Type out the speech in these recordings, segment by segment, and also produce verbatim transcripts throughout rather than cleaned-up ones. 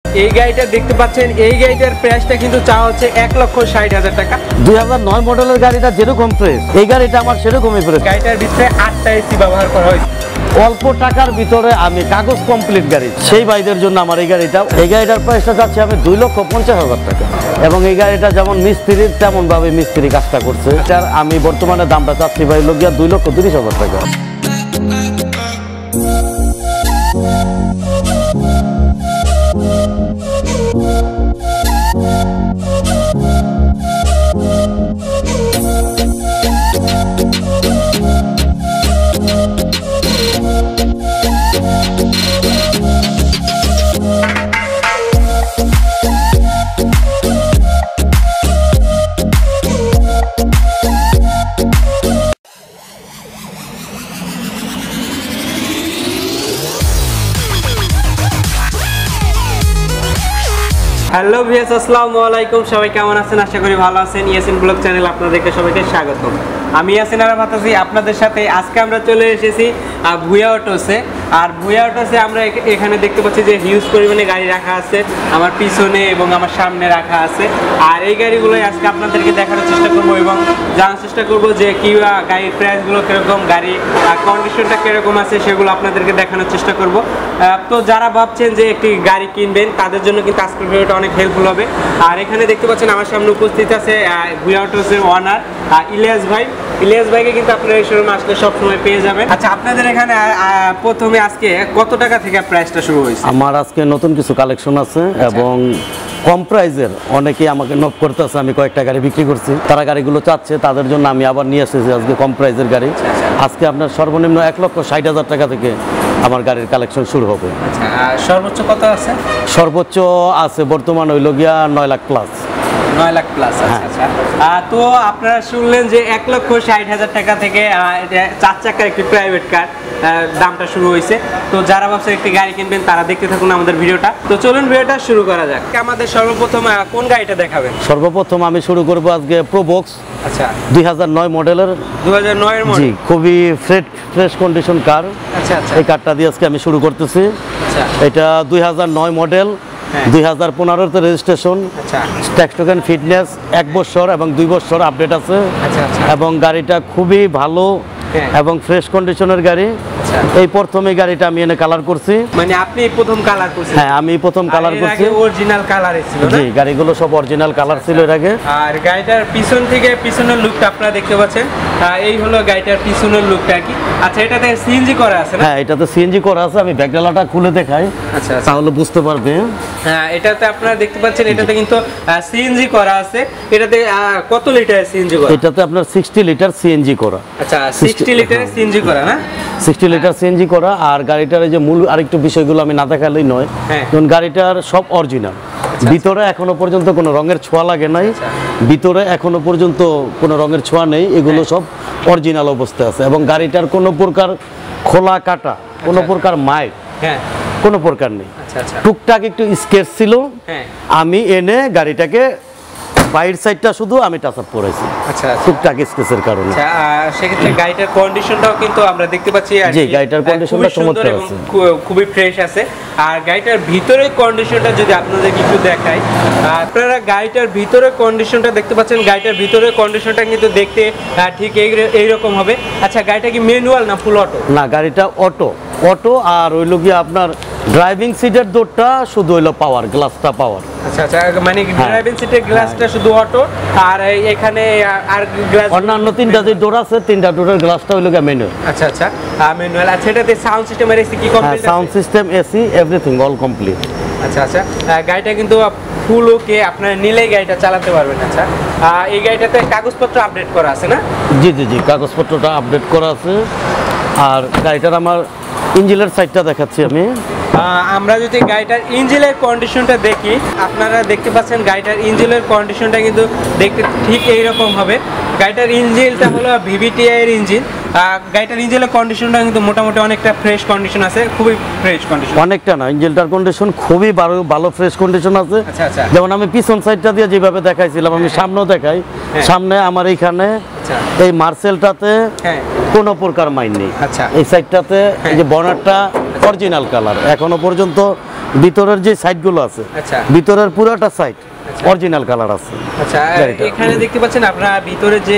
এই গাড়িটা দেখতে পাচ্ছেন, এই গাড়িটার প্রাইসটা কিন্তু চাওয়া হচ্ছে এক লক্ষ ষাট হাজার টাকা। দুই হাজার নয় মডেলের গাড়িটা যেরকম ফ্রেশ, এই গাড়িটা আমার সেরকমই ফ্রেশ। গাড়িটার ভিতরে আটটা এসি ব্যবহার করা হয়েছে। অল্প টাকার ভিতরে আমি কাগজ কমপ্লিট গাড়ি, সেই ভাইদের জন্য আমার এই গাড়িটা। এই গাড়িটার প্রাইসটা যাচ্ছে আমি দুই লক্ষ পঞ্চাশ হাজার টাকা। এবং এই গাড়িটা যেমন মিস্ত্রির তেমন ভাবে মিস্ত্রি কাজটা করছে। এটার আমি বর্তমানে দামটা চাচ্ছি ভাই লোকিয়া দুই লক্ষ তিরিশ হাজার টাকা। হ্যালো ভিউয়ার্স, আসসালামু আলাইকুম। সবাই কেমন আছেন? আশা করি ভালো আছেন। ইয়াসিন ব্লগ চ্যানেল আপনাদেরকে সবাইকে স্বাগত। আমি ইয়াসিন আরাফাত আছি আপনাদের সাথে। আজকে আমরা চলে এসেছি ভুয়া অটোসে। আর ভুয়া অটোসে আমরা এখানে দেখতে পাচ্ছি যে হিউজ পরিমাণে গাড়ি রাখা আছে আমার পিছনে এবং আমার সামনে রাখা আছে। আর এই গাড়িগুলোই আজকে আপনাদেরকে দেখানোর চেষ্টা করবো এবং জানার চেষ্টা করবো যে কি গাড়ির প্রাইসগুলো কীরকম, গাড়ি কন্ডিশনটা কীরকম আছে সেগুলো আপনাদেরকে দেখানোর চেষ্টা করব। তো যারা ভাবছেন যে একটি গাড়ি কিনবেন তাদের জন্য কিন্তু আজকের ভিডিওটা অনেক হেল্পফুল হবে। আর এখানে দেখতে পাচ্ছেন আমার সামনে উপস্থিত আছে ভুয়া অটোসের ওনার ইলিয়াস ভাই। ইলিয়াস ভাইকে কিন্তু আপনারা এই শোরুমে আসলে সবসময় পেয়ে যাবেন। আচ্ছা, আপনাদের এখানে প্রথমে আজকে কত টাকা থেকে প্রাইসটা শুরু হয়েছে? আমার আজকে নতুন কিছু কালেকশন আছে এবং কম প্রাইজের অনেকেই আমাকে নক করতেছে। আমি কয়েকটা গাড়ি বিক্রি করছি, তারা গাড়িগুলো চাচ্ছে, তাদের জন্য আমি আবার নিয়ে এসেছি আজকে কম প্রাইজের গাড়ি। আজকে আপনার সর্বনিম্ন এক লক্ষ ষাট হাজার টাকা থেকে আমার গাড়ির কালেকশন শুরু হবে। আচ্ছা, সর্বোচ্চ কত আছে? সর্বোচ্চ আছে বর্তমান হইল গিয়া নয় লাখ প্লাস। নয় লাখ প্লাস। আচ্ছা, তো আপনারা শুনলেন যে এক লক্ষ ষাট হাজার টাকা থেকে চার চাকার একটি প্রাইভেট কার দামটা শুরু হয়েছে। তো যারা ভাবছেন একটি গাড়ি কিনবেন তারা দেখতে থাকুন আমাদের ভিডিওটা। তো চলুন ভিডিওটা শুরু করা যাক। আমাদের সর্বপ্রথম কোন গাড়িটা দেখাবেন? সর্বপ্রথম আমি শুরু করব আজকে প্রোবক্স। আচ্ছা, দুই হাজার নয় মডেলের। দুই হাজার নয় এর মডেল, জি, খুবই ফ্রেশ ফ্রেশ কন্ডিশন কার। আচ্ছা আচ্ছা, এই কারটা দিয়ে আজকে আমি শুরু করতেছি। আচ্ছা, এটা দুই হাজার নয় মডেল, দুই হাজার পনেরোতে রেজিস্ট্রেশন। আচ্ছা, ট্যাক্স টোকেন ফিটনেস এক বছর এবং দুই বছর আপডেট আছে। আচ্ছা আচ্ছা, এবং গাড়িটা খুবই ভালো এবং ফ্রেশ কন্ডিশনের গাড়ি। এই প্রথম এই গাড়িটা আমি এনে কালার করছি। মানে আপনি প্রথম কালার করছেন? হ্যাঁ, আমি প্রথম কালার করছি। অরিজিনাল কালার ছিল না? জি, গাড়িগুলো সব অরিজিনাল কালার ছিল এর আগে। আর গাড়িটার পিছন থেকে পিছনের লুকটা আপনারা দেখতে পাচ্ছেন। এই হলো গাড়িটার পিছনের লুকটা কি। আচ্ছা, এটাতে সিএনজি করা আছে না? হ্যাঁ, এটাতে সিএনজি করা আছে। আমি ব্যাকডালাটা খুলে দেখাই, আচ্ছা তাহলে বুঝতে পারবে। হ্যাঁ, এটাতে আপনারা দেখতে পাচ্ছেন এটাতে কিন্তু সিএনজি করা আছে। এটাতে কত লিটার সিএনজি করা? এটাতে আপনার ষাট লিটার সিএনজি করা। আচ্ছা, ষাট লিটার সিএনজি করা না? ষাট লিটার সিএনজি করা। আর গাড়িটার এই যে মূল আরেকটু বিষয়গুলো আমি না দেখালেই নয়। কারণ গাড়িটার সব অরিজিনাল। ভিতরে এখনো পর্যন্ত কোনো রঙের ছোঁয়া লাগে নাই। ভিতরে এখনো পর্যন্ত কোনো রঙের ছোঁয়া নেই, এগুলো সব অরিজিনাল অবস্থায় আছে। এবং গাড়িটার কোনো প্রকার খোলা কাটা, কোনো প্রকার মাইক, হ্যাঁ, কোনো প্রকার নেই। টুকটাক একটু স্কেচ ছিল, আমি এনে গাড়িটাকে বাইর সাইডটা শুধু আমি টাচ আপ করেছি। আচ্ছা, টুকটাক স্কেচের কারণে। আচ্ছা, সেক্ষেত্রে গাড়িটার কন্ডিশনটাও কিন্তু আমরা দেখতে পাচ্ছি। জি, গাড়িটার কন্ডিশনটা চমৎকার আছে, খুবই ফ্রেশ আছে। আর গাড়িটার ভিতরের কন্ডিশনটা যদি আপনাদেরকে একটু দেখাই, আপনারা গাড়িটার ভিতরের কন্ডিশনটা দেখতে পাচ্ছেন। গাড়িটার ভিতরের কন্ডিশনটা কিন্তু দেখতে ঠিক এইরকম হবে। আচ্ছা, গাড়িটা কি ম্যানুয়াল না ফুল অটো? না, গাড়িটা অটো। অটো আর হইল গিয়ে আপনার ড্রাইভিং সিটের দৌড়টা শুধু হইলো পাওয়ার, গ্লাসটা পাওয়ার। আচ্ছা আচ্ছা, মানে ড্রাইভিং সিটের গ্লাসটা শুধু অটো, আর এখানে আর গ্লাস অন্যান্য তিনটা যে ডোর আছে, তিনটা ডোরের গ্লাসটা হইলো গিয়ে ম্যানুয়াল। আচ্ছা আচ্ছা, ম্যানুয়াল। আচ্ছা, এটাতে সাউন্ড সিস্টেম আর এসি কি complete? Sound system, AC, everything all complete. আচ্ছা আচ্ছা, গাড়িটা কিন্তু ফুল ওকে, আপনারা নিলেই গাড়িটা চালাতে পারবেন। আচ্ছা, এই গাড়িটাতে কাগজপত্র আপডেট করা আছে না? জি জি জি, কাগজপত্রটা আপডেট করা আছে। আর গাড়িটার আমার ইঞ্জিনের সাইডটা দেখাচ্ছি আমি। আমরা যদি গাড়িটার ইঞ্জিনের কন্ডিশনটা দেখি, আপনারা দেখতে পাচ্ছেন গাড়িটার ইঞ্জিনের কন্ডিশনটা কিন্তু দেখতে ঠিক এইরকম হবে। গাড়িটার ইঞ্জিনটা হলো ভিভিটিআই এর ইঞ্জিন। গাড়িটার ইঞ্জিনের কন্ডিশনটা কিন্তু মোটামুটি অনেকটা ফ্রেশ কন্ডিশন আছে, খুবই ফ্রেশ কন্ডিশন। অনেকটা না, ইঞ্জিনটার কন্ডিশন খুবই ভালো, ভালো ফ্রেশ কন্ডিশন আছে। আচ্ছা আচ্ছা, যেমন আমি পিছন সাইডটা দিয়ে যেভাবে দেখাইছিলাম, আমি সামনেও দেখাই। সামনে আমার এইখানে এই মার্সেলটাতে কোনো প্রকার মাইন নেই। আচ্ছা, এই সাইডটাতে এই যে বনারটা অরিজিনাল কালার, এখনো পর্যন্ত ভিতরের যে সাইডগুলো আছে, আচ্ছা, ভিতরের পুরোটা সাইড অরিজিনাল কালার আছে। আচ্ছা, এখানে দেখতে পাচ্ছেন আপনারা ভিতরে যে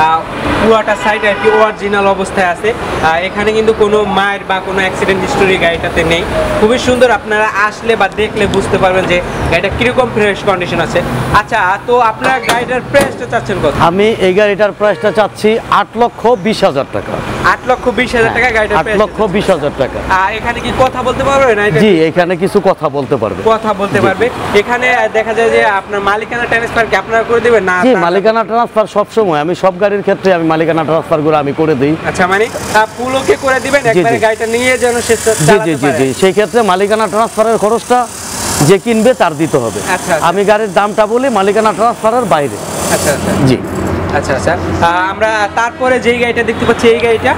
পুরোটা সাইড আর কি অরিজিনাল অবস্থায় আছে। এখানে কিন্তু কোনো মায়ের বা কোনো অ্যাক্সিডেন্ট হিস্টোরি গাড়িটাতে নেই। খুবই সুন্দর, আপনারা আসলে বা দেখলে বুঝতে পারবেন যে গাড়িটা কিরকম ফ্রেশ কন্ডিশন আছে। আচ্ছা, তো আপনারা গাড়িটার প্রাইসটা চাচ্ছেন কত? আমি এই গাড়িটার প্রাইসটা চাচ্ছি আট লক্ষ বিশ হাজার টাকা। আট লক্ষ বিশ হাজার টাকা গাড়িটার আট লক্ষ বিশ হাজার টাকা। আর এখানে কি কথা বলতে পারবে না? জি, এখানে কিছু কথা বলতে পারবে, কথা বলতে পারবে। এখানে দেখা যায় যে আপনার মালিকানা ট্রান্সফার কি আপনারা করে দিবেন না? জি, মালিকানা ট্রান্সফার সব সময়, আমি সব গাড়ির ক্ষেত্রে আমি মালিকানা ট্রান্সফার করে আমি করে দেই। আচ্ছা, মানে পুলোকে করে দিবেন একবারে গাড়িটা নিয়ে যেন সে জি জি জি জি সেই ক্ষেত্রে মালিকানা ট্রান্সফারের খরচটা যে কিনবে তার দিতে হবে। আচ্ছা, আমি গাড়ির দামটা বলি মালিকানা ট্রান্সফারের বাইরে। আচ্ছা আচ্ছা জি আচ্ছা আচ্ছা আমরা তারপরে যেই গাড়িটা দেখতে পাচ্ছি এই গাড়িটা,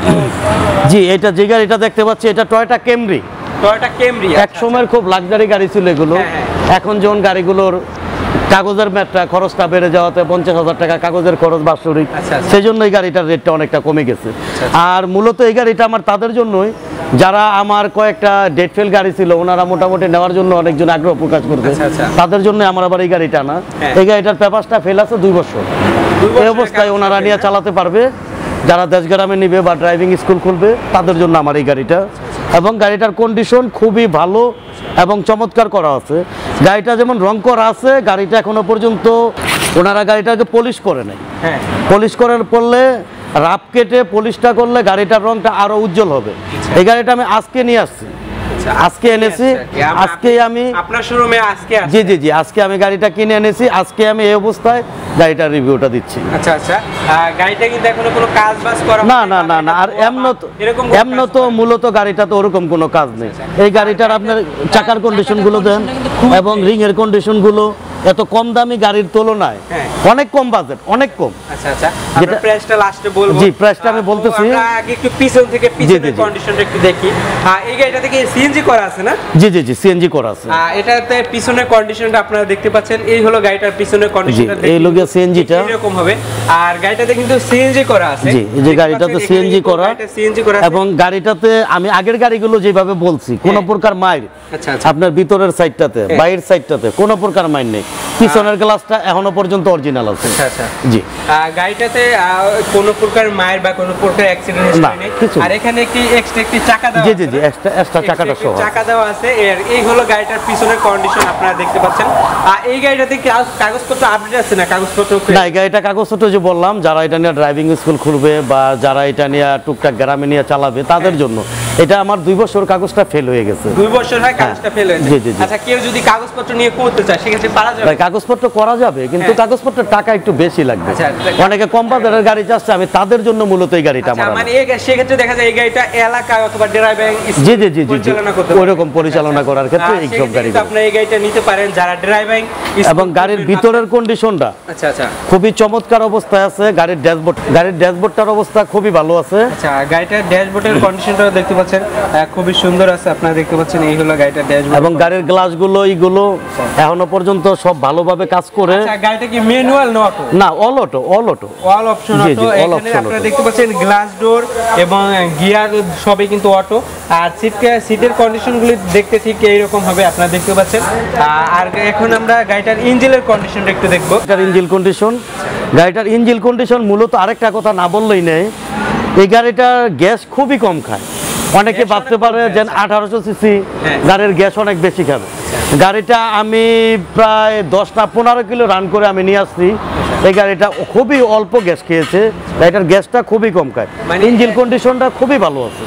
জি এটা যে গাড়িটা দেখতে পাচ্ছি এটা টয়োটা ক্যামরি। টয়োটা ক্যামরি এক সময়ের খুব লাক্সারি গাড়ি ছিল এগুলো। এখন যখন গাড়িগুলোর কাগজের ম্যাটটা খরচটা বেড়ে যাওয়াতে পঞ্চাশ হাজার টাকা কাগজের খরচ বাৎসরিক, সেই জন্য এই গাড়িটার রেটটা অনেকটা কমে গেছে। আর মূলত এই গাড়িটা আমার তাদের জন্যই যারা আমার কয়েকটা ডেট ফেল গাড়ি ছিল ওনারা মোটামুটি নেওয়ার জন্য অনেকজন আগ্রহ প্রকাশ করছে, তাদের জন্য আমার আবার এই গাড়িটা না। এই গাড়িটার পেপারসটা ফেল আছে দুই বছর, এই অবস্থায় ওনারা নিয়ে চালাতে পারবে। যারা দেশগ্রামে নিবে বা ড্রাইভিং স্কুল খুলবে তাদের জন্য আমার এই গাড়িটা। এবং গাড়িটার কন্ডিশন খুবই ভালো এবং চমৎকার করা আছে। গাড়িটা যেমন রং করা আছে, গাড়িটা এখনো পর্যন্ত ওনারা গাড়িটাকে পলিশ করে নাই। হ্যাঁ, পলিশ করার পড়লে রাপ কেটে পলিশটা করলে গাড়িটার রংটা আরো উজ্জ্বল হবে। এই গাড়িটা আমি আজকে নিয়ে আসছি, আজকে এনেছি, আজকে আমি আপনার শোরুমে আজকে জি জি জি আজকে আমি গাড়িটা কিনে এনেছি, আজকে আমি এই অবস্থায় গাড়িটার রিভিউটা দিচ্ছি। আচ্ছা আচ্ছা গাড়িটা কিন্তু এখনো কোনো কাজ বাজ করা না না না না আর এমন তো এমন তো মূলত গাড়িটা তো ওরকম কোনো কাজ নেই। এই গাড়িটার আপনার চাকার কন্ডিশন গুলো দেন এবং রিং এর কন্ডিশন গুলো এত কম দামি গাড়ির তুলনায় অনেক কম বাজেট, অনেক কম। আচ্ছা আচ্ছা আমরা প্রাইসটা লাস্টে বলবো। জি, প্রাইসটা আমি বলতেছি। আমরা আগে একটু পিছন থেকে পিছনের কন্ডিশনটা একটু দেখি। এই গাড়িটা থেকে সিএনজি করা আছে না? জি জি জি সিএনজি করা আছে। এটাতে পিছনের কন্ডিশনটা আপনারা দেখতে পাচ্ছেন। এই হলো গাড়িটার পিছনের কন্ডিশনটা, এই লগিয়া সিএনজিটা এরকম হবে। আর গাড়িটাতে কিন্তু সিএনজি করা আছে। জি, এই যে গাড়িটাতে সিএনজি করা, সিএনজি করা এবং গাড়িটাতে আমি আগের গাড়িগুলো যেভাবে বলছি কোনো প্রকার মাইর, আচ্ছা আচ্ছা আপনার ভিতরের সাইডটাতে বাইরের সাইডটাতে কোনো প্রকার মাইর নেই। পিছনের গ্লাসটা এখনো পর্যন্ত অরিজিনাল আছে। আচ্ছা আচ্ছা জি, গাড়িটাতে কোনো প্রকার মায়ের বা কোনো প্রকার অ্যাক্সিডেন্ট হিস্টরি নেই। আর এখানে একটি এক্সট্রা একটি চাকা দেওয়া আছে। জি জি জি এক্সট্রা এক্সট্রা চাকাটা সহ চাকা দেওয়া আছে। এর এই হলো গাড়িটার পিছনের কন্ডিশন আপনারা দেখতে পাচ্ছেন। আর এই গাড়িটাতে কি কাগজপত্র আপডেট আছে না? কাগজপত্র না, এই গাড়িটা কাগজপত্র যে বললাম যারা এটা নিয়ে ড্রাইভিং স্কুল খুলবে বা যারা এটা নিয়ে টুকটাক গ্রামে নিয়ে চালাবে তাদের জন্য। এটা আমার দুই বছর কাগজটা ফেল হয়ে গেছে। দুই বছর হয় কাগজটা ফেল হয়েছে। জি জি জি আচ্ছা, কেউ যদি কাগজপত্র নিয়ে করতে চায় সেক্ষেত্রে পারা যাবে? কাগজপত্র করা যাবে, কিন্তু কাগজপত্রের টাকা একটু বেশি লাগবে। অনেকে কম বাজারের গাড়ি চাচ্ছে, আমি তাদের জন্য মূলত এই গাড়িটা আমার। মানে এই সেক্ষেত্রে দেখা যায় এই গাড়িটা এলাকায় অথবা ড্রাইভিং জি জি জি জি ওইরকম পরিচালনা করার ক্ষেত্রে এই সব গাড়ি আপনি এই গাড়িটা নিতে পারেন যারা ড্রাইভিং। এবং গাড়ির ভিতরের কন্ডিশনটা আচ্ছা আচ্ছা খুবই চমৎকার অবস্থায় আছে। গাড়ির ড্যাশবোর্ড গাড়ির ড্যাশবোর্ডটার অবস্থা খুবই ভালো আছে। আচ্ছা, গাড়িটার ড্যাশবোর্ডের কন্ডিশনটাও দেখতে পাচ্ছেন খুবই সুন্দর আছে। আপনারা দেখতে পাচ্ছেন এই হলো গাড়িটার ড্যাশবোর্ড। এবং গাড়ির গ্লাসগুলো এইগুলো এখনো পর্যন্ত সব ভালোভাবে কাজ করে। আচ্ছা, গাড়িটা কি ম্যানুয়াল না অটো? না, all auto, all auto, all option auto. এখানে আপনারা দেখতে পাচ্ছেন গ্লাস ডোর এবং গিয়ার সবই কিন্তু অটো। আর সিট সিটের কন্ডিশনগুলি দেখতে ঠিক এইরকম হবে আপনারা দেখতে পাচ্ছেন। আর এখন আমরা গাড়িটার ইঞ্জিনের কন্ডিশনটা একটু দেখবো। গাড়িটার ইঞ্জিন কন্ডিশন গাড়িটার ইঞ্জিন কন্ডিশন মূলত আরেকটা কথা না বললেই নেই, এই গাড়িটার গ্যাস খুবই কম খায়। অনেকে ভাবতে পারে যে আঠারোশো সিসি গাড়ির গ্যাস অনেক বেশি খাবে। গাড়িটা আমি প্রায় দশ না পনেরো কিলো রান করে আমি নিয়ে আসছি। এই গাড়িটা খুবই অল্প গ্যাস খেয়েছে, গাড়িটার গ্যাসটা খুবই কম খায়। ইঞ্জিন কন্ডিশনটা খুবই ভালো আছে।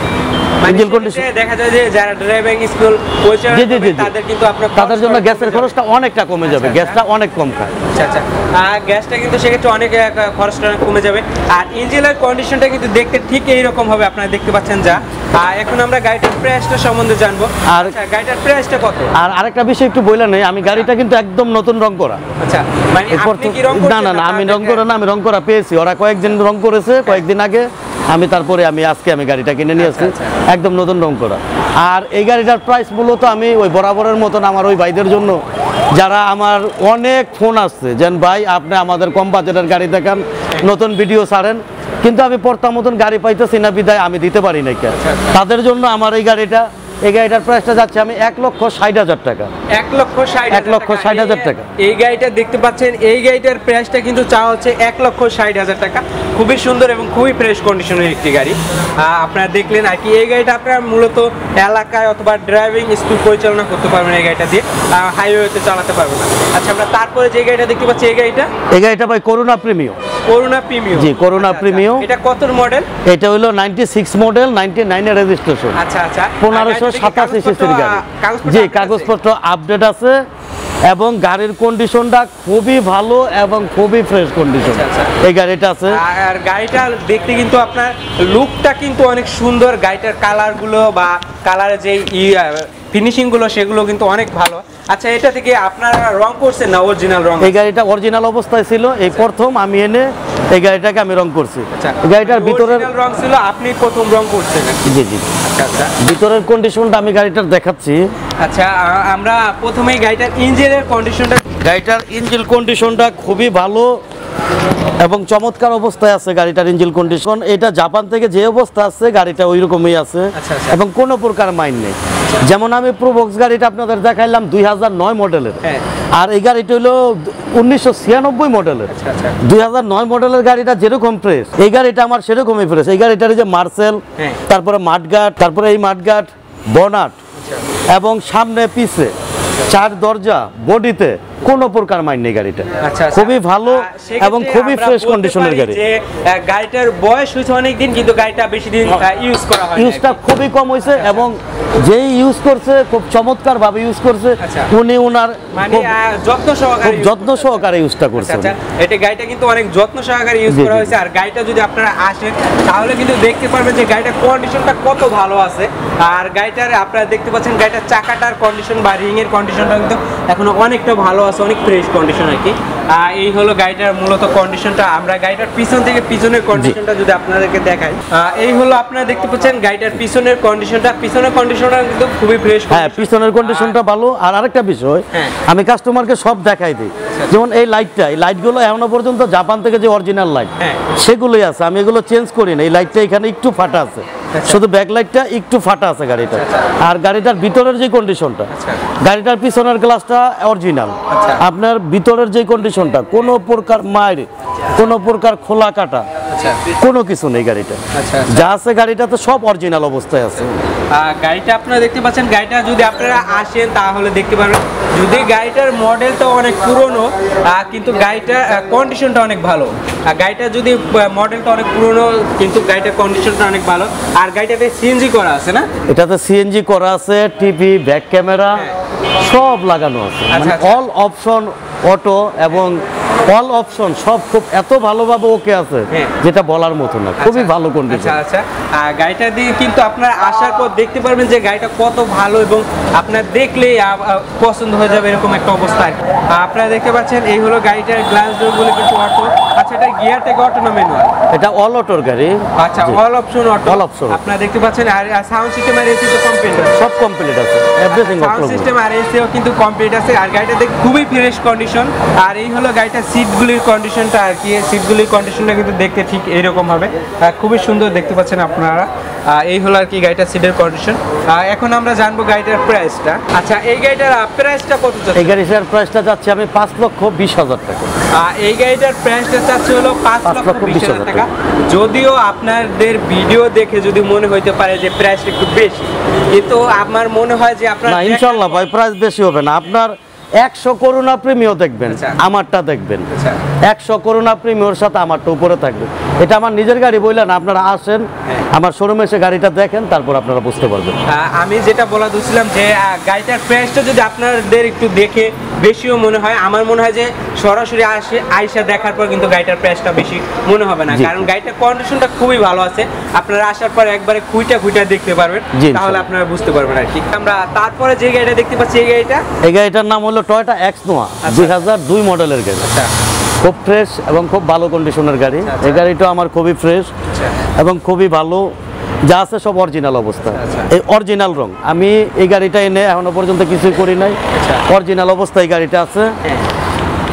ইঞ্জিন কন্ডিশন দেখা যায় যে যারা ড্রাইভিং স্কুল পরিচালনা করবে তাদের কিন্তু আপনার তাদের জন্য গ্যাসের খরচটা অনেকটা কমে যাবে। গ্যাসটা অনেক কম খায়। আচ্ছা আচ্ছা আর গ্যাসটা কিন্তু সেক্ষেত্রে অনেক খরচটা কমে যাবে। আর ইঞ্জিনের কন্ডিশনটা কিন্তু দেখতে ঠিক এইরকম হবে আপনারা দেখতে পাচ্ছেন যা। আর এখন আমরা গাড়িটার প্রাইসটা সম্বন্ধে জানবো। আর গাড়িটার প্রাইসটা কত? আর আরেকটা বিষয় একটু বললেন না, আমি গাড়িটা কিন্তু একদম নতুন রং করা। আচ্ছা, মানে আপনি কি রং করেছেন? না না না আমি রং করা না, আমি রং করা পেয়েছি। ওরা কয়েকদিন রং করেছে কয়েকদিন আগে, আমি তারপরে আমি আজকে আমি গাড়িটা কিনে নিয়ে আসছি একদম নতুন রং করা। আর এই গাড়িটার প্রাইস মূলত আমি ওই বরাবরের মতন আমার ওই ভাইদের জন্য যারা আমার অনেক ফোন আসছে যেন ভাই আপনি আমাদের কম বাজেটের গাড়ি দেখান, নতুন ভিডিও ছাড়েন, কিন্তু আমি পড়তাম মতন গাড়ি পাইতেছি না বিদায় আমি দিতে পারি না। তাদের জন্য আমার এই গাড়িটা এই গাড়িটার প্রাইসটা যাচ্ছে আমি এক লক্ষ ষাট হাজার টাকা। এক লক্ষ ষাট এক লক্ষ ষাট হাজার টাকা। এই গাড়িটা দেখতে পাচ্ছেন, এই গাড়িটার প্রাইসটা কিন্তু চাওয়া হচ্ছে এক লক্ষ ষাট হাজার টাকা। খুবই সুন্দর এবং খুবই ফ্রেশ কন্ডিশনের একটি গাড়ি। আপনারা দেখলেন আর কি, এই গাড়িটা আপনারা মূলত এলাকায় অথবা ড্রাইভিং স্কুল পরিচালনা করতে পারবেন এই গাড়িটা দিয়ে, হাইওয়েতে চালাতে পারবেন না। আচ্ছা, আমরা তারপরে যে গাড়িটা দেখতে পাচ্ছি, এই গাড়িটা এই গাড়িটা ভাই করুণা প্রিমিয়াম। করুণা প্রিমিয়াম, জি করুণা প্রিমিয়াম। এটা কত মডেল? এটা হলো ninety six model, ninety nine এর রেজিস্ট্রেশন। আচ্ছা আচ্ছা, পনেরোশো সাতাশি সিসির গাড়ি। জি কাগজপত্র আপডেট আছে এবং গাড়ির কন্ডিশনটা খুবই ভালো এবং খুবই ফ্রেশ কন্ডিশন এই গাড়িটা আছে। আর গাড়িটা দেখতে কিন্তু আপনার লুকটা কিন্তু অনেক সুন্দর, গাড়িটার কালারগুলো বা কালারের যে ফিনিশিং গুলো সেগুলো কিন্তু অনেক ভালো। আচ্ছা, এটা থেকে আপনারা রং করছেন না অরিজিনাল রং? এই গাড়িটা অরিজিনাল অবস্থায় ছিল, এই প্রথম আমি এনে এই গাড়িটাকে আমি রং করছি। আচ্ছা, এই গাড়িটার ভিতরের রং ছিল, আপনি প্রথম রং করছেন? জি জি। আচ্ছা আচ্ছা, ভিতরের কন্ডিশনটা আমি গাড়িটার দেখাচ্ছি। আচ্ছা, আমরা প্রথমেই গাড়িটার ইঞ্জিনের কন্ডিশনটা। গাড়িটার ইঞ্জিন কন্ডিশনটা খুবই ভালো এবং চমৎকার অবস্থায় আছে গাড়িটার ইঞ্জিন কন্ডিশন। এটা জাপান থেকে যে অবস্থা আছে গাড়িটা ওই রকমই আছে এবং কোনো প্রকার মাইন নেই। যেমন আমি প্রোবক্স গাড়িটা আপনাদের দেখাইলাম দুই হাজার নয় মডেলের, আর এই গাড়িটা হলো উনিশশো ছিয়ানব্বই মডেলের। দুই হাজার নয় মডেলের গাড়িটা যেরকম ফ্রেশ, এই গাড়িটা আমার সেরকমই ফ্রেশ। এই গাড়িটার যে মার্সেল, তারপরে মাঠগার্ড, তারপরে এই মাঠগার্ড, বনাট এবং সামনে পিছে চার দরজা, বডিতে কোনো প্রকার মাইন নেই গাড়িটা। খুবই ভালো এবং খুবই ফ্রেশ কন্ডিশনের গাড়ি। গাড়িটার বয়স হয়েছে অনেক দিন, কিন্তু গাড়িটা বেশি দিন ইউজ করা হয়, ইউজটা খুবই কম হয়েছে এবং যেই ইউজ করছে খুব চমৎকার ভাবে ইউজ করছে। উনি ওনার মানে যত্ন সহকারে যত্ন সহকারে ইউজটা করছে। এটা গাড়িটা কিন্তু অনেক যত্ন সহকারে ইউজ করা হয়েছে। আর গাড়িটা যদি আপনারা আসেন তাহলে কিন্তু দেখতে পারবেন যে গাড়িটার কন্ডিশনটা কত ভালো আছে। আর গাড়িটার আপনারা দেখতে পাচ্ছেন গাড়িটার চাকাটার কন্ডিশন বা রিং এর কন্ডিশনটা কিন্তু এখনো অনেকটা ভালো আছে, অনেক ফ্রেশ কন্ডিশন আর কি। এই হলো গাড়িটার মূলত কন্ডিশনটা। আমরা গাড়িটার পিছন থেকে পিছনের কন্ডিশনটা যদি আপনাদেরকে দেখাই, এই হলো আপনারা দেখতে পাচ্ছেন গাড়িটার পিছনের কন্ডিশনটা। পিছনের কন্ডিশনটা কিন্তু খুবই ফ্রেশ। হ্যাঁ, পিছনের কন্ডিশনটা ভালো। আর আরেকটা বিষয় আমি কাস্টমারকে সব দেখাই দিই, যেমন এই লাইটটা, এই লাইটগুলো এখনো পর্যন্ত জাপান থেকে যে অরিজিনাল লাইট সেগুলোই আছে, আমি এগুলো চেঞ্জ করি না। এই লাইটটা এখানে একটু ফাটা আছে, শুধু ব্যাক লাইটটা একটু ফাটা আছে গাড়িটা। আর গাড়িটার ভিতরের যে কন্ডিশনটা, গাড়িটার পিছনের গ্লাসটা অরিজিনাল। আপনার ভিতরের যে কন্ডিশনটা, কোনো প্রকার মায়ের কোনো প্রকার খোলা কাটা কোনো কিছু নেই গাড়িটা। যা আছে গাড়িটাতে সব অরিজিনাল অবস্থায় আছে। গাড়িটা আপনারা দেখতে পাচ্ছেন, গাড়িটা যদি আপনারা আসেন তাহলে দেখতে পারবেন যদি গাড়িটার মডেলটা অনেক পুরনো কিন্তু গাড়িটার কন্ডিশনটা অনেক ভালো। আর গাড়িটা যদি মডেলটা অনেক পুরনো কিন্তু গাড়িটার কন্ডিশনটা অনেক ভালো। আর গাড়িটাতে সিএনজি করা আছে না? এটাতে সিএনজি করা আছে, টিভি, ব্যাক ক্যামেরা সব লাগানো আছে, মানে অল অপশন অটো এবং অল অপশন সব খুব এত ভালোভাবে ওকে আছে যেটা বলার মতো না, খুবই ভালো কন্ডিশন। আচ্ছা আচ্ছা, গাড়িটা দিয়ে কিন্তু আপনারা আসার পর দেখতে পারবেন যে গাড়িটা কত ভালো এবং আপনার দেখলেই পছন্দ হয়ে যাবে এরকম একটা অবস্থা। আপনারা দেখতে পাচ্ছেন এই হলো গাড়িটার গ্লাস ডোরগুলো কিন্তু অটো। আচ্ছা, এটা গিয়ার থেকে অটো না ম্যানুয়াল? এটা অল অটোর গাড়ি। আচ্ছা, all option auto. All option আপনারা দেখতে পাচ্ছেন। আর সাউন্ড সিস্টেম আর এসি তো কমপ্লিট আছে? সব কমপ্লিট আছে, এভরিথিং সাউন্ড সিস্টেম আর এসিও কিন্তু কমপ্লিট আছে। আর গাড়িটা দেখতে খুবই ফ্রেশ কন্ডিশন। আর এই হলো গাড়িটার সিটগুলির কন্ডিশনটা আর কি। সিটগুলির কন্ডিশনটা কিন্তু দেখতে ঠিক এইরকম হবে, খুবই সুন্দর দেখতে পাচ্ছেন আপনারা। এই হলো আর কি গাড়িটার সিটের কন্ডিশন। এখন আমরা জানবো গাড়িটার প্রাইসটা। আচ্ছা, এই গাড়িটার প্রাইসটা কত যাচ্ছে? এই গাড়িটার প্রাইসটা যাচ্ছে আমি পাঁচ লক্ষ বিশ হাজার টাকা। এই গাড়িটার প্রাইসটা চাচ্ছে হলো পাঁচ লক্ষ বিশ হাজার টাকা। যদিও আপনাদের ভিডিও দেখে যদি মনে হইতে পারে যে প্রাইসটা একটু বেশি, কিন্তু আমার মনে হয় যে আপনার না, ইনশাআল্লাহ ভাই প্রাইস বেশি হবে না। আপনার একশো করোনা প্রিমিও দেখবেন, আমারটা দেখবেন, একশো করোনা প্রিমিওর সাথে আমারটা উপরে থাকবে। এটা আমার নিজের গাড়ি বললেন, আপনারা আসেন আমার শোরুমে এসে গাড়িটা দেখেন, তারপর আপনারা বুঝতে পারবেন। আমি যেটা বলা দিচ্ছিলাম যে গাড়িটার প্রাইসটা যদি আপনাদের একটু দেখে বেশিও মনে হয়, আমার মনে হয় যে সরাসরি আসে আইসা দেখার পর কিন্তু গাড়িটার প্রাইসটা বেশি মনে হবে না, কারণ গাড়িটার কন্ডিশনটা খুবই ভালো আছে। আপনারা আসার পর একবারে খুঁইটা খুঁইটা দেখতে পারবেন, তাহলে আপনারা বুঝতে পারবেন আর কি। আমরা তারপরে যে গাড়িটা দেখতে পাচ্ছি, এই গাড়িটা এই গাড়িটার নাম হলো টয়োটা এক্স নোয়া, দুই হাজার দুই মডেলের গাড়ি। আচ্ছা, খুব ফ্রেশ এবং খুব ভালো কন্ডিশনের গাড়ি। এই গাড়িটা আমার খুবই ফ্রেশ এবং খুবই ভালো, যা আছে সব অরিজিনাল অবস্থা। এই অরিজিনাল রং, আমি এই গাড়িটা এনে এখনো পর্যন্ত কিছুই করি নাই, অরিজিনাল অবস্থায় এই গাড়িটা আছে।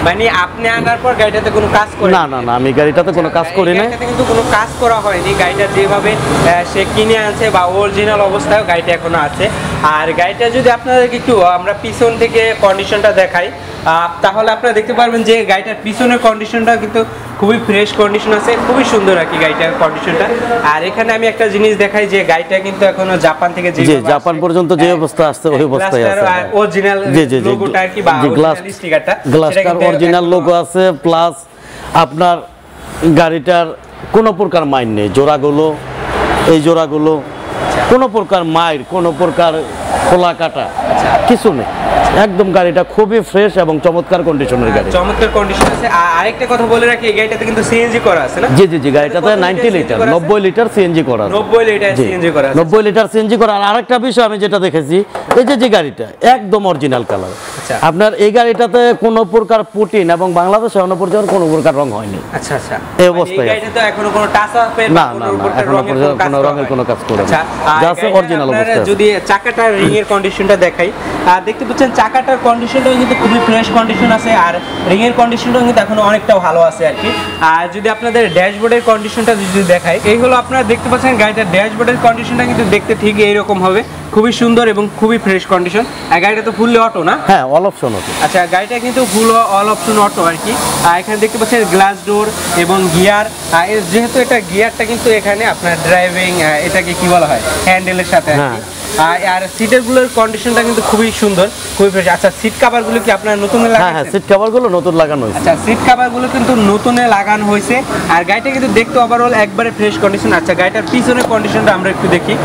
মানে আপনি আনার পর গাড়িটাতে কোনো কাজ করে না না না আমি গাড়িটাতে কোনো কাজ করি না, গাড়িটাতে কিন্তু কোনো কাজ করা হয়নি। গাড়িটা যেভাবে সে কিনে আনছে বা অরিজিনাল অবস্থায় গাড়িটা এখনো আছে। আর গাড়িটা যদি আপনাদেরকে একটু আমরা পিছন থেকে কন্ডিশনটা দেখাই, তাহলে আপনারা দেখতে পারবেন যে গাড়িটার পিছনের কন্ডিশনটা কিন্তু খুবই ফ্রেশ কন্ডিশন আছে, খুবই সুন্দর আর কি গাড়িটার কন্ডিশনটা। আর এখানে আমি একটা জিনিস দেখাই যে গাড়িটা কিন্তু এখনো জাপান থেকে যে জাপান পর্যন্ত যে অবস্থা আছে ওই অবস্থায় আছে, অরিজিনাল লোগোটা আর কি বা অরিজিনাল স্টিকারটা, গ্লাসটার অরিজিনাল লোগো আছে, প্লাস আপনার গাড়িটার কোনো প্রকার মাইর নেই, জোড়াগুলো এই জোড়াগুলো কোনো প্রকার মাইর কোনো প্রকার খোলা কাটা কিছু নেই, একদম গাড়িটা খুবই ফ্রেশ এবং চমৎকার কন্ডিশনের গাড়ি, চমৎকার কন্ডিশন আছে। আর আরেকটা কথা বলে রাখি, এই গাড়িটাতে কিন্তু সিএনজি করা আছে না? জি জি জি গাড়িটাতে নব্বই লিটার নব্বই লিটার সিএনজি করা আছে, নব্বই লিটার সিএনজি করা আছে, নব্বই লিটার সিএনজি করা। আর আরেকটা বিষয় আমি যেটা দেখেছি, এই যে যে গাড়িটা একদম অরিজিনাল কালার, আপনার এই গাড়িটাতে কোনো প্রকার পুটিন এবং বাংলাদেশে এখনো পর্যন্ত কোনো প্রকার রং হয়নি। আচ্ছা আচ্ছা, এই অবস্থায় গাড়িটা তো এখনো কোনো টাচ আপ এর না না না এখনো পর্যন্ত কোনো রঙের কোনো কাজ করে না, জাস্ট অরিজিনাল অবস্থা। যদি চাকাটার রিং এর কন্ডিশনটা দেখাই, আর দেখতে পাচ্ছেন চাকাটার কন্ডিশনটাও কিন্তু খুবই ফ্রেশ কন্ডিশন আছে, আর রিং এর কন্ডিশনটাও কিন্তু এখনো অনেকটা ভালো আছে আর কি। আর যদি আপনাদের ড্যাশবোর্ডের কন্ডিশনটা যদি দেখাই, এই হলো আপনারা দেখতে পাচ্ছেন গাড়িটার ড্যাশবোর্ডের কন্ডিশনটা কিন্তু দেখতে ঠিক এইরকম হবে, খুবই সুন্দর এবং খুবই ফ্রেশ কন্ডিশন। আর গাড়িটা তো ফুললি অটো না? হ্যাঁ অল অপশন অটো। আচ্ছা গাড়িটা কিন্তু ফুল অল অপশন অটো আর কি। আর এখানে দেখতে পাচ্ছেন গ্লাস ডোর এবং গিয়ার, যেহেতু এটা গিয়ারটা কিন্তু এখানে আপনার ড্রাইভিং এটাকে কি বলা হয় হ্যান্ডেলের সাথে আর কি। আর সিটের গুলোর কন্ডিশনটা কিন্তু খুবই সুন্দর, খুবই ফ্রেশ। আচ্ছা সিট কভার গুলো কি আপনার নতুন লাগানো? হ্যাঁ হ্যাঁ সিট কভার গুলো নতুন লাগানো হয়েছে। আচ্ছা সিট কভার গুলো কিন্তু নতুন লাগানো হয়েছে। আর গাড়িটা কিন্তু দেখতে ওভারঅল একবারে ফ্রেশ কন্ডিশন। আচ্ছা গাড়িটার পিছনের কন্ডিশনটা আমরা একটু দেখি।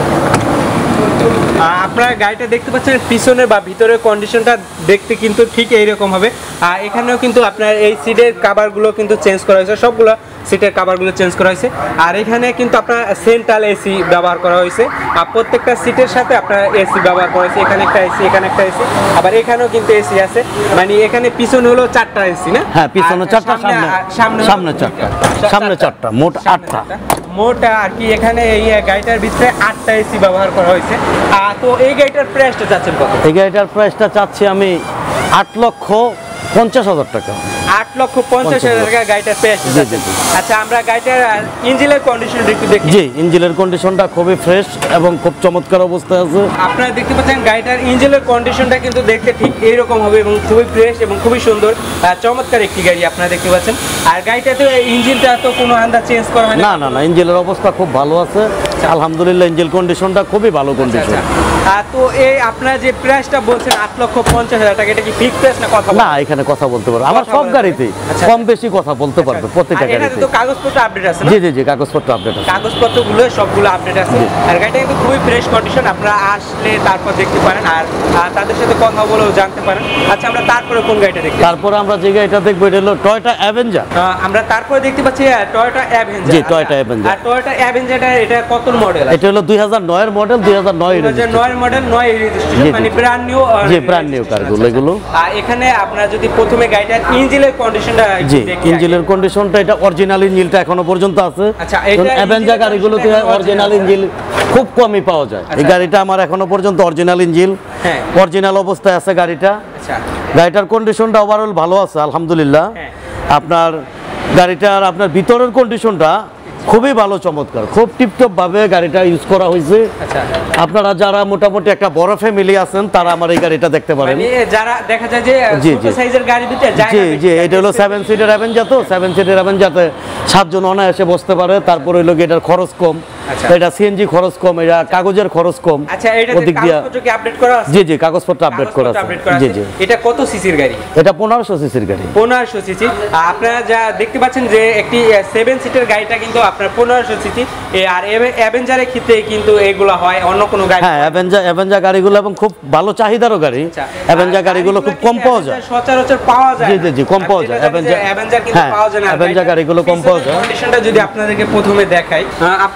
আপনারা গাড়িটা দেখতে পাচ্ছেন পিছনের বা ভিতরের কন্ডিশনটা দেখতে কিন্তু ঠিক এইরকম হবে। আর এখানেও কিন্তু আপনার এই সিটের কাভারগুলো কিন্তু চেঞ্জ করা হয়েছে, সবগুলো সিটের কাভারগুলো চেঞ্জ করা হয়েছে। আর এখানে কিন্তু আপনার সেন্ট্রাল এসি ব্যবহার করা হয়েছে, আর প্রত্যেকটা সিটের সাথে আপনার এসি ব্যবহার করা হয়েছে। এখানে একটা এসি, এখানে একটা এসি, আবার এখানেও কিন্তু এসি আছে। মানে এখানে পিছনে হলো চারটা এসি না? হ্যাঁ পিছনে চারটা, সামনে সামনে চারটা, সামনে চারটা, মোট আটটা মোট আর কি। এখানে এই গাড়িটার ভিতরে আটটা এসি ব্যবহার করা হয়েছে। আর তো এই গাড়িটার প্রাইসটা চাচ্ছেন কত? এই গাড়িটার প্রাইসটা চাচ্ছি আমি আট লক্ষ পঞ্চাশ হাজার টাকা। আট লক্ষ পঞ্চাশ হাজার টাকা গাড়িটার প্রাইস। আচ্ছা আমরা গাড়িটার ইঞ্জিনের কন্ডিশনটা একটু দেখি। জি ইঞ্জিনের কন্ডিশনটা খুবই ফ্রেশ এবং খুব চমৎকার অবস্থায় আছে। আপনারা দেখতে পাচ্ছেন গাড়িটার ইঞ্জিনের কন্ডিশনটা কিন্তু দেখতে ঠিক এইরকম হবে এবং খুবই ফ্রেশ এবং খুবই সুন্দর চমৎকার একটি গাড়ি আপনারা দেখতে পাচ্ছেন। আর গাড়িটাতে ইঞ্জিনটা তো কোনো আন্দা চেঞ্জ করা হয় না? না না ইঞ্জিনের অবস্থা খুব ভালো আছে আলহামদুলিল্লাহ, ইঞ্জিন কন্ডিশনটা খুবই ভালো কন্ডিশন। তো এই আপনারা যে প্রাইসটা বলছেন আট লক্ষ পঞ্চাশ হাজার টাকা, এটা কি ফিক্স প্রাইস না কথা? না এখানে কথা বলতে পারবো, আমার সব গাড়িতে কম বেশি কথা বলতে পারবে প্রত্যেকটা গাড়িতে। তো কাগজপত্র আপডেট আছে না? জি জি জি কাগজপত্র আপডেট আছে, কাগজপত্রগুলো সবগুলো আপডেট আছে। আর গাড়িটা কিন্তু খুবই ফ্রেশ কন্ডিশন, আপনারা আসলে তারপর দেখতে পারেন আর তাদের সাথে কথা বলেও জানতে পারেন। আচ্ছা আমরা তারপরে কোন গাড়িটা দেখি? তারপরে আমরা যে গাড়িটা দেখবো এটা হলো টয়োটা অ্যাভেঞ্জার। আমরা তারপরে দেখতে পাচ্ছি টয়োটা অ্যাভেঞ্জার। জি টয়োটা অ্যাভেঞ্জার। আর টয়োটা অ্যাভেঞ্জারটা এটা কত মডেল? এটা হলো দুই হাজার নয় এর মডেল, দুই হাজার নয় এর মডেল, নয় রেজিস্ট্রেশন, মানে ব্র্যান্ড নিউ। জি ব্র্যান্ড নিউ কারগুলো এগুলো। আর এখানে আপনারা যদি প্রথমে গাড়িটার ইঞ্জিনের কন্ডিশনটা জি ইঞ্জিনের কন্ডিশনটা এটা অরিজিনাল ইঞ্জিনটা এখনো পর্যন্ত আছে। আচ্ছা এটা অ্যাভেঞ্জার গাড়িগুলোতে অরিজিনাল ইঞ্জিন খুব কমই পাওয়া যায়। এই গাড়িটা আমার এখনো পর্যন্ত অরিজিনাল ইঞ্জিন, হ্যাঁ অরিজিনাল অবস্থায় আছে গাড়িটা। আচ্ছা গাড়িটার কন্ডিশনটা ওভারঅল ভালো আছে আলহামদুলিল্লাহ। আপনার গাড়িটার আপনার ভিতরের কন্ডিশনটা খুবই ভালো চমৎকার, খুব টিপটপ ভাবে গাড়িটা ইউজ করা হয়েছে। আপনারা যারা মোটামুটি একটা বড় ফ্যামিলি আছেন তারা আমার এই গাড়িটা দেখতে পারেন। যারা দেখা যায় যে ছোট সাইজের গাড়ি দিতে যায়, জি জি এটা হলো সেভেন সিটার অ্যাভেঞ্জার, তো সেভেন সিটার অ্যাভেঞ্জারতে সাতজন অনায়াসে বসতে পারে। তারপর হইলো এটার খরচ কম, এটা সিএনজি খরচ কম, এটা কাগজের খরচ কম। আচ্ছা এটা কাগজপত্র কি আপডেট করা আছে? জি জি কাগজপত্র আপডেট করা আছে। জি জি এটা কত সিসির গাড়ি? এটা পনেরোশো সিসির গাড়ি। পনেরোশো সিসি। আপনারা যা দেখতে পাচ্ছেন যে একটি সেভেন সিটার গাড়িটা কিন্তু আপনার পনেরোশো সিসি। আর অ্যাভেঞ্জারের ক্ষেত্রে কিন্তু এগুলো হয় অন্য কোনো গাড়ি। হ্যাঁ অ্যাভেঞ্জার অ্যাভেঞ্জার গাড়িগুলো এবং খুব ভালো চাহিদারও গাড়ি। অ্যাভেঞ্জার গাড়িগুলো খুব কম পাওয়া যায়, সচরাচর পাওয়া যায়। জি জি জি কম পাওয়া যায়। অ্যাভেঞ্জার কিন্তু পাওয়া যায় না। অ্যাভেঞ্জার গাড়িগুলো কম পাওয়া যায়। কন্ডিশনটা যদি আপনাদেরকে প্রথমে দেখাই, আপনারা দেখতে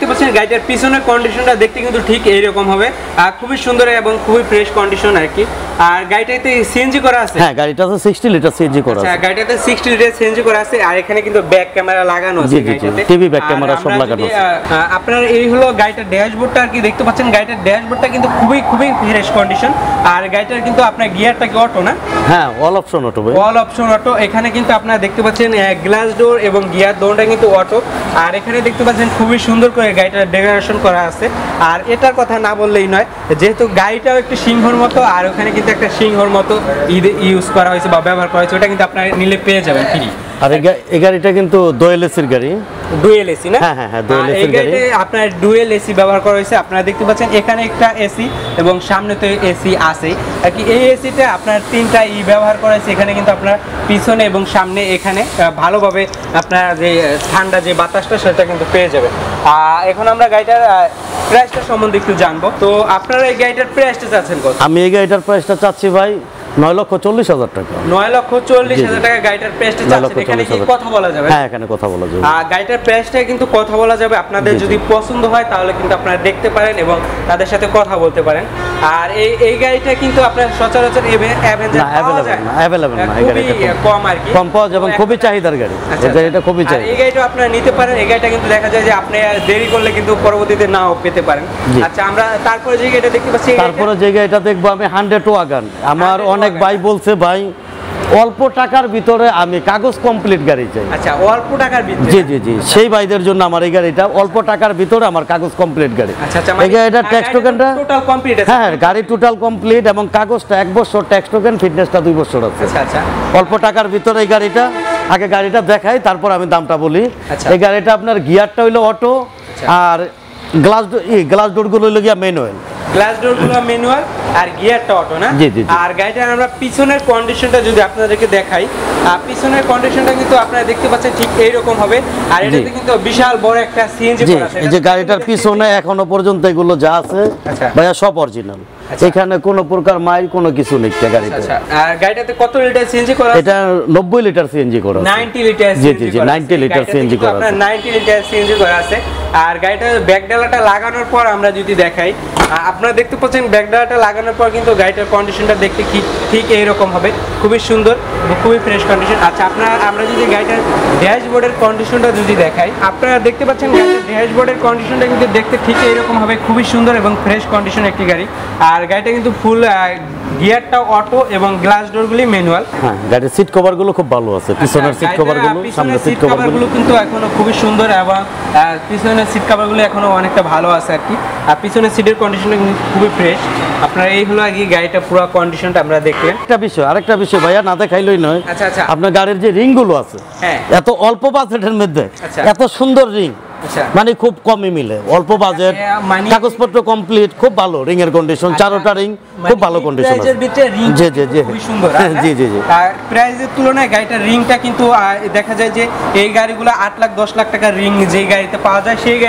পাচ্ছেন গাড়িটার পিছনের কন্ডিশনটা দেখতে কিন্তু ঠিক এইরকম হবে, আর খুবই সুন্দর এবং খুবই ফ্রেশ কন্ডিশন আর কি। আর গাড়িটাতে সিএনজি করা আছে? হ্যাঁ, গাড়িটাতে ষাট লিটার সিএনজি করা আছে। আচ্ছা, গাড়িটাতে ষাট লিটার সিএনজি করা আছে, আর এখানে কিন্তু ব্যাক ক্যামেরা লাগানো আছে গাড়িটাতে, টিভি ব্যাক ক্যামেরা সব লাগানো আছে। আপনার এই হলো গাড়িটার ড্যাশবোর্ডটা আর কি দেখতে পাচ্ছেন, গাড়িটার ড্যাশবোর্ডটা কিন্তু খুবই খুবই ফ্রেশ কন্ডিশন। আর গাড়িটার কিন্তু আপনার গিয়ারটা কি অটো না? হ্যাঁ, অল অপশন অটো ভাই, অল অপশন অটো। এখানে কিন্তু আপনারা দেখতে পাচ্ছেন গ্লাস ডোর এবং গিয়ার দোনটা কিন্তু অটো। আর এখানে দেখতে পাচ্ছেন খুবই সুন্দর করে গাড়িটার ডেকোরেশন করা আছে। আর এটার কথা না বললেই নয়, যেহেতু গাড়িটাও একটু সিংহর মতো, আর ওখানে কিন্তু একটা সিংহর মতো ইউজ করা হয়েছে বা ব্যবহার করা হয়েছে, ওটা কিন্তু আপনারা নিলে পেয়ে যাবেন ফ্রি। আর এই গাড়িটা কিন্তু ডুয়েল এসির গাড়ি, ডুয়েল এসি না? হ্যাঁ হ্যাঁ হ্যাঁ, ডুয়েল এসির গাড়ি। আপনার ডুয়েল এসি ব্যবহার করা হয়েছে, আপনারা দেখতে পাচ্ছেন এখানে একটা এসি এবং সামনে তো এসি আছে আর কি। এই এসিতে আপনার তিনটা ই ব্যবহার করা হয়েছে, এখানে কিন্তু আপনার পিছনে এবং সামনে এখানে ভালোভাবে আপনার যে ঠান্ডা যে বাতাসটা সেটা কিন্তু পেয়ে যাবেন। এখন আমরা গাড়িটার প্রাইসটা সম্বন্ধে একটু জানবো। তো আপনারা এই গাড়িটার প্রাইসটা চাচ্ছেন কত? আমি এই গাড়িটার প্রাইসটা চাচ্ছি ভাই নয় লক্ষ চল্লিশ হাজার টাকা। নয় লক্ষ চল্লিশ হাজার টাকা গাড়িটার প্রাইসটা চাচ্ছেন। এখানে কি কথা বলা যাবে? হ্যাঁ, এখানে কথা বলা যাবে। আর গাড়িটার প্রাইসটা কিন্তু কথা বলা যাবে। আপনাদের যদি পছন্দ হয় তাহলে কিন্তু আপনারা দেখতে পারেন এবং তাদের সাথে কথা বলতে পারেন। আর এই এই গাড়িটা কিন্তু আপনার সচরাচর অ্যাভেঞ্জার পাওয়া যায় না, अवेलेबल না, এই গাড়িটা কম আর কি, কম পাওয়া যায় এবং খুবই চাহিদার গাড়ি। এই গাড়িটা খুবই চাহিদা। এই গাড়িটা আপনারা নিতে পারেন। এই গাড়িটা কিন্তু দেখা যায় যে আপনি দেরি করলে কিন্তু পরবর্তীতে নাও পেতে পারেন। আচ্ছা, আমরা তারপরে যে গাড়িটা দেখতে পাচ্ছি, তারপরে যে গাড়িটা দেখবো আমি হান্ড্রেড ওয়াগন। আমার অনেক ভাই বলছে ভাই অল্প টাকার ভিতরে আমি কাগজ কমপ্লিট গাড়ি চাই। আচ্ছা, অল্প টাকার ভিতরে? জি জি জি, সেই ভাইদের জন্য আমার এই গাড়িটা অল্প টাকার ভিতরে আমার কাগজ কমপ্লিট গাড়ি। আচ্ছা আচ্ছা, এই গাড়িটা ট্যাক্স টোকেনটা টোটাল কমপ্লিট আছে? হ্যাঁ, গাড়ি টোটাল কমপ্লিট এবং কাগজটা এক বছর, ট্যাক্স টোকেন, ফিটনেসটা দুই বছর আছে। আচ্ছা আচ্ছা, অল্প টাকার ভিতরে এই গাড়িটা। আগে গাড়িটা দেখাই, তারপর আমি দামটা বলি। আচ্ছা, এই গাড়িটা আপনার গিয়ারটা হইলো অটো, আর গ্লাস গ্লাস ডোরগুলো হইলো গিয়া ম্যানুয়াল। গ্লাস ডোরগুলো ম্যানুয়াল আর গিয়ারটা অটো না? জি জি। আর গাড়িটার আমরা পিছনের কন্ডিশনটা যদি আপনাদেরকে দেখাই, পিছনের কন্ডিশনটা কিন্তু আপনারা দেখতে পাচ্ছেন ঠিক এইরকম হবে। আর এটাতে কিন্তু বিশাল বড় একটা সিএনজি করা আছে। এই যে গাড়িটার পিছনে এখনো পর্যন্ত এগুলো যা আছে ভাইয়া সব অরিজিনাল, এখানে কোনো প্রকার মাইল কোনো কিছু নেই গাড়িতে। আচ্ছা, আর গাড়িটাতে কত লিটার সিএনজি করা আছে? এটা নব্বই লিটার সিএনজি করা আছে। নব্বই লিটার? জি জি জি, নব্বই লিটার সিএনজি করা আছে। আপনার নব্বই লিটার সিএনজি করা আছে। আর গাড়িটার ব্যাক ডালাটা লাগানোর পর আমরা যদি দেখাই, আপনারা দেখতে পাচ্ছেন ব্যাক ডালাটা লাগানোর পর কিন্তু গাড়িটার কন্ডিশনটা দেখতে ঠিক ঠিক এইরকম হবে, খুবই সুন্দর, খুবই ফ্রেশ কন্ডিশন। আচ্ছা, আপনারা আমরা যদি গাড়িটার ড্যাশবোর্ডের কন্ডিশনটা যদি দেখাই, আপনারা দেখতে পাচ্ছেন গাড়িটার ড্যাশবোর্ডের কন্ডিশনটা কিন্তু দেখতে ঠিক এইরকম হবে, খুবই সুন্দর এবং ফ্রেশ কন্ডিশন একটি গাড়ি। আর গাড়িটা কিন্তু ফুল গিয়ারটা অটো এবং গ্লাস ডোরগুলি ম্যানুয়াল। হ্যাঁ, গাড়ির সিট কভারগুলো খুব ভালো আছে। পিছনের সিট কভারগুলো, সামনের সিট কভারগুলো কিন্তু এখনো খুবই সুন্দর এবং পিছনের সিট কভারগুলো এখনো অনেকটা ভালো আছে আর কি। আর পিছনের সিটের কন্ডিশনটা কিন্তু খুবই ফ্রেশ। আপনার এই হলো আগে গাড়িটা পুরো কন্ডিশনটা আমরা দেখলেন। একটা বিষয়, আরেকটা বিষয় ভাইয়া না দেখাইলই নয়। আচ্ছা আচ্ছা, আপনার গাড়ির যে রিংগুলো আছে, হ্যাঁ, এত অল্প বাজেটের মধ্যে আচ্ছা, এত সুন্দর রিং, আচ্ছা, মানে খুব কমই মিলে। অল্প বাজেট, কাগজপত্র কমপ্লিট, খুব ভালো রিং এর কন্ডিশন, চারোটা রিং খুব ভালো কন্ডিশন আছে। জি জি জি, খুবই সুন্দর। জি জি জি। আর প্রাইসের তুলনায় গাড়িটার রিংটা কিন্তু দেখা যায় যে এই গাড়িগুলো আট লাখ দশ লাখ টাকার রিং যেই গাড়িতে পাওয়া যায়, সেই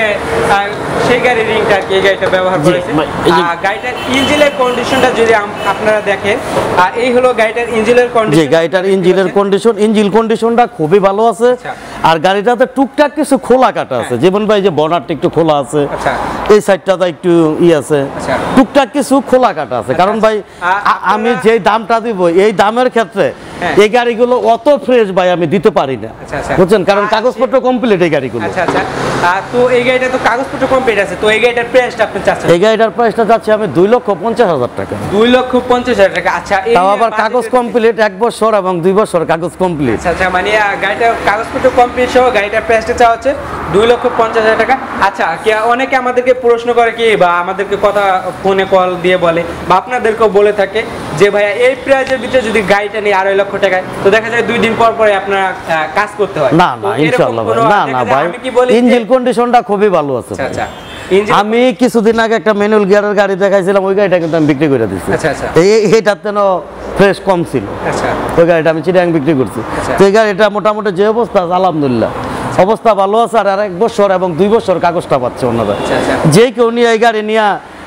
সেই গাড়ির রিংটা আর কি এই গাড়িটা ব্যবহার করেছে। আর গাড়িটার ইঞ্জিনের কন্ডিশনটা যদি আপনারা দেখেন, আর এই হলো গাড়িটার ইঞ্জিনের কন্ডিশন। জি, গাড়িটার ইঞ্জিনের কন্ডিশন, ইঞ্জিন কন্ডিশনটা খুবই ভালো আছে। আর গাড়িটাতে টুকটাক কিছু খোলা কাটা আছে, যেমন ভাই যে বনারটা একটু খোলা আছে, এই সাইডটাতে একটু ই আছে, টুকটাক কিছু খোলা কাটা আছে। কারণ ভাই আমি যে দামটা দিব, এই দামের ক্ষেত্রে এই গাড়িগুলো অত ফ্রেশ ভাই আমি দিতে পারি না, বুঝছেন, কারণ কাগজপত্র কমপ্লিট এই গাড়িগুলো। আচ্ছা আচ্ছা, তো এই গাড়িটা তো কাগজপত্র কমপ্লিট আছে, তো এই গাড়িটার প্রাইসটা আপনি চাচ্ছেন? এই গাড়িটার প্রাইসটা চাচ্ছি আমি দুই লক্ষ পঞ্চাশ হাজার টাকা। দুই লক্ষ পঞ্চাশ হাজার টাকা। আচ্ছা, তাও আবার কাগজ কমপ্লিট, এক বছর এবং দুই বছর কাগজ কমপ্লিট। আচ্ছা আচ্ছা, মানে গাড়িটার কাগজপত্র কমপ্লিট সহ গাড়িটার প্রাইসটা চাওয়া হচ্ছে দুই লক্ষ পঞ্চাশ হাজার টাকা। আচ্ছা, অনেকে আমাদেরকে প্রশ্ন করে কি, বা আমাদেরকে কথা ফোনে কল দিয়ে বলে, বা আপনাদেরকেও বলে থাকে যে ভাইয়া এই প্রাইসের ভিতরে যদি গাড়িটা নিই আড়াই লক্ষ টাকায়, তো দেখা যায় দুই দিন পর পরে আপনার কাজ করতে হয়। না না, ইনশাআল্লাহ ভাই, না না ভাই, ইঞ্জিন কন্ডিশনটা খুবই ভালো আছে। আচ্ছা আচ্ছা, আমি কিছুদিন আগে একটা ম্যানুয়াল গিয়ারের গাড়ি দেখাইছিলাম, ওই গাড়িটা কিন্তু আমি বিক্রি করে দিচ্ছি। আচ্ছা আচ্ছা, এইটার যেন ফ্রেশ কম ছিল। আচ্ছা, ওই গাড়িটা আমি চিটাং বিক্রি করছি। তো এই গাড়িটা মোটামুটি যে অবস্থা, আলহামদুলিল্লাহ অবস্থা ভালো আছে। আর এক বছর এবং দুই বছর কাগজটা পাচ্ছে ওনারা। যে কেউ নিয়ে এই গাড়ি নিয়ে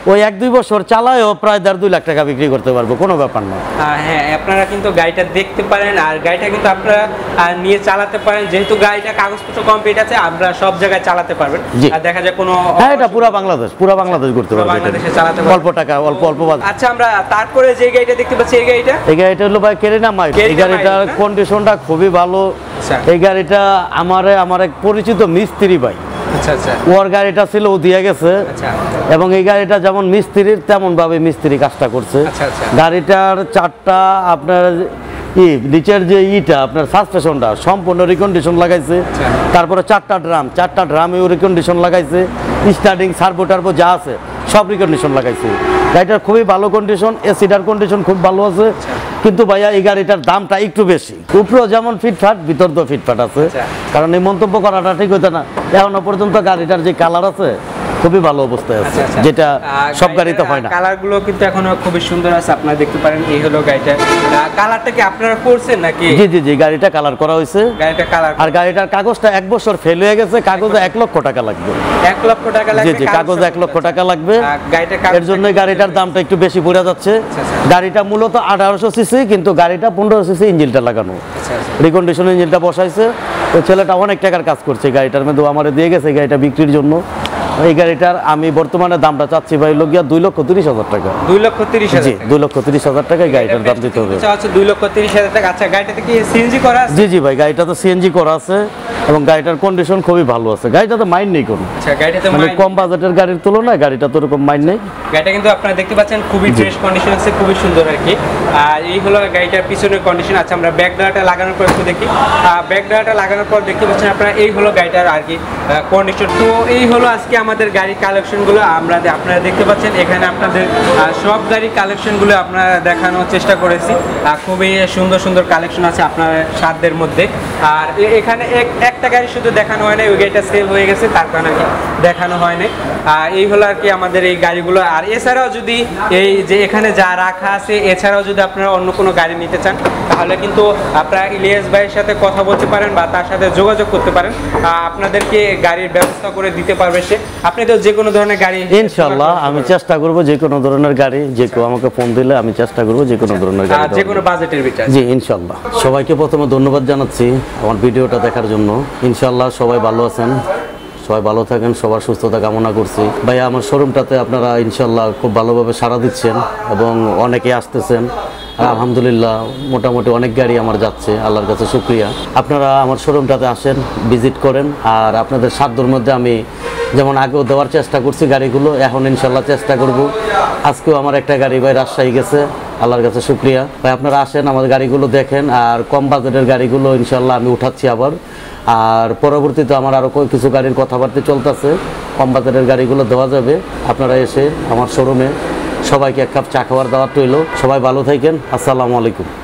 ওই এক দুই বছর চালায়ও প্রায় দেড় দুই লাখ টাকা বিক্রি করতে পারবো, কোনো ব্যাপার না। হ্যাঁ, আপনারা কিন্তু গাড়িটা দেখতে পারেন আর গাড়িটা কিন্তু আপনারা নিয়ে চালাতে পারেন, যেহেতু গাড়িটা কাগজপত্র কমপ্লিট আছে, আমরা সব জায়গায় চালাতে পারবেন। আর দেখা যায় কোনো, হ্যাঁ এটা পুরো বাংলাদেশ পুরো বাংলাদেশ ঘুরতে পারবে, বাংলাদেশে চালাতে পারবেন অল্প টাকা অল্প অল্প। আচ্ছা, আমরা তারপরে যে গাড়িটা দেখতে পাচ্ছি, এই গাড়িটা এই গাড়িটা হলো ভাই কেরিনা মাইট। এই গাড়িটার কন্ডিশনটা খুবই ভালো। এই গাড়িটা আমার আমার এক পরিচিত মিস্ত্রি ভাই, আচ্ছা আচ্ছা, ওর গাড়িটা ছিল, ও দিয়ে গেছে। আচ্ছা, এবং এই গাড়িটা যেমন মিস্ত্রির তেমন ভাবে মিস্ত্রি কাজটা করছে। আচ্ছা আচ্ছা, গাড়িটার চারটা আপনার ই নিচের যে ইটা আপনার সাসপেনশনটা সম্পূর্ণ রিকন্ডিশন লাগাইছে। তারপরে চারটা ড্রাম চারটা ড্রামেও রিকন্ডিশন লাগাইছে, স্টার্টিং সার্ভো টার্বো যা আছে সব রিকন্ডিশন লাগাইছে। গাড়িটার খুবই ভালো কন্ডিশন, এসিটার কন্ডিশন খুব ভালো আছে। কিন্তু ভাইয়া এই গাড়িটার দামটা একটু বেশি, উপরেও যেমন ফিটফাট ভিতর তো ফিটফাট আছে, কারণ এই মন্তব্য করাটা ঠিক হইতো না। এখনো পর্যন্ত গাড়িটার যে কালার আছে খুবই ভালো অবস্থায় আছে, যেটা সব গাড়িতে হয় না। কালারগুলো কিন্তু এখনো খুবই সুন্দর আছে, আপনারা দেখতে পারেন। এই হলো গাড়িটা, কালারটা কি আপনারা করছেন নাকি? জি জি জি, গাড়িটা কালার করা হয়েছে। গাড়িটা কালার, আর গাড়িটার কাগজটা এক বছর ফেল হয়ে গেছে, কাগজে এক লক্ষ টাকা লাগবে। এক লক্ষ টাকা লাগবে? জি জি, কাগজে এক লক্ষ টাকা লাগবে। এর জন্য গাড়িটার দামটা একটু বেশি পড়ে যাচ্ছে। গাড়িটা মূলত আঠারোশো সিসি, কিন্তু গাড়িটা পনেরো সিসি ইঞ্জিনটা লাগানো, রিকন্ডিশন ইঞ্জিনটা বসাইছে। ওই ছেলেটা অনেক টাকার কাজ করছে গাড়িটার মধ্যে, আমার দিয়ে গেছে গাড়িটা বিক্রির জন্য। এই গাড়িটার আমি বর্তমানে দামটা চাচ্ছি ভাই লগিয়া দুই লক্ষ তিরিশ হাজার টাকা। দুই লক্ষ তিরিশ হাজার? জি, দুই লক্ষ তিরিশ হাজার টাকায় গাড়িটার দাম দিতে হবে। আচ্ছা, দুই লক্ষ তিরিশ হাজার টাকা। আচ্ছা, গাড়িটাতে কি সিএনজি করা আছে? জি জি ভাই, গাড়িটা তো সিএনজি করা আছে এবং গাড়িটার কন্ডিশন খুবই ভালো আছে। গাড়িটা তো মাইন্ড নেই কোনো। আচ্ছা, গাড়িটাতে মানে কম বাজেটের গাড়ির তুলনায় গাড়িটা তো এরকম মাইন্ড নেই। গাড়িটা কিন্তু আপনারা দেখতে পাচ্ছেন খুবই ফ্রেশ কন্ডিশন আছে, খুবই সুন্দর আর কি। আর এই হলো গাড়িটার পিছনের কন্ডিশন। আচ্ছা, আমরা ব্যাক ডালাটা লাগানোর পর একটু দেখি। ব্যাক ডালাটা লাগানোর পর দেখতে পাচ্ছেন আপনারা এই হলো গাড়িটার আর কি কন্ডিশন। তো এই হলো আজকে আমাদের গাড়ির কালেকশনগুলো। আমরা আপনারা দেখতে পাচ্ছেন এখানে আপনাদের সব গাড়ির কালেকশনগুলো আপনারা দেখানোর চেষ্টা করেছি। খুবই সুন্দর সুন্দর কালেকশন আছে আপনার সাধ্যের মধ্যে। আর এখানে একটা গাড়ি শুধু দেখানো হয় না, ওই গাড়িটা সেল হয়ে গেছে, তার কারণে দেখানো হয় না। এই হলো আর কি আমাদের এই গাড়িগুলো। আর এছাড়াও যদি এই যে এখানে যা রাখা আছে, এছাড়াও যদি আপনারা অন্য কোনো গাড়ি নিতে চান, তাহলে কিন্তু আপনারা ইলিয়াস ভাইয়ের সাথে কথা বলতে পারেন বা তার সাথে যোগাযোগ করতে পারেন। আপনাদেরকে গাড়ির ব্যবস্থা করে দিতে পারবে সে। আপনি তো যে কোনো ধরনের গাড়ি, ইনশাআল্লাহ আমি চেষ্টা করব যে কোনো ধরনের গাড়ি, যে কেউ আমাকে ফোন দিলে আমি চেষ্টা করব যে কোনো ধরনের গাড়ি, যে কোনো বাজেটের ভিতরে। জি ইনশাআল্লাহ। সবাইকে প্রথমে ধন্যবাদ জানাচ্ছি আমার ভিডিওটা দেখার জন্য। ইনশাআল্লাহ সবাই ভালো আছেন, সবাই ভালো থাকেন, সবার সুস্থতা কামনা করছি। ভাই আমার শোরুমটাতে আপনারা ইনশাআল্লাহ খুব ভালোভাবে সাড়া দিচ্ছেন এবং অনেকে আসতেছেন। আর আলহামদুলিল্লাহ মোটামুটি অনেক গাড়ি আমার যাচ্ছে, আল্লাহর কাছে শুকরিয়া। আপনারা আমার শোরুমটাতে আসেন, ভিজিট করেন। আর আপনাদের সাধ্যের মধ্যে আমি যেমন আগেও দেওয়ার চেষ্টা করছি গাড়িগুলো, এখন ইনশাল্লাহ চেষ্টা করব। আজকেও আমার একটা গাড়ি ভাই রাজশাহী গেছে, আল্লাহর কাছে শুকরিয়া। ভাই আপনারা আসেন, আমাদের গাড়িগুলো দেখেন। আর কম বাজেটের গাড়িগুলো ইনশাল্লাহ আমি উঠাচ্ছি আবার। আর পরবর্তীতে আমার আরও কিছু গাড়ির কথাবার্তা চলতেছে, কম বাজেটের গাড়িগুলো দেওয়া যাবে। আপনারা এসে আমার শোরুমে সবাইকে এক কাপ চা খাওয়ার দাওয়াত রইল। সবাই ভালো থাকেন, আসসালামু আলাইকুম।